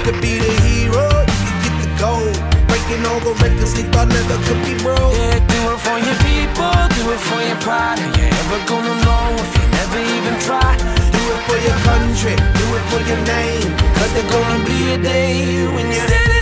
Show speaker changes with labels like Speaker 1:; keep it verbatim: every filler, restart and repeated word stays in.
Speaker 1: could be the hero, you could get the gold. Breaking all the records they thought never could be broke.
Speaker 2: Yeah, do it for your people, do it for your pride. Are you ever gonna know if you never even try?
Speaker 1: Do it for your country, do it for your name, cause there's gonna be a day when you're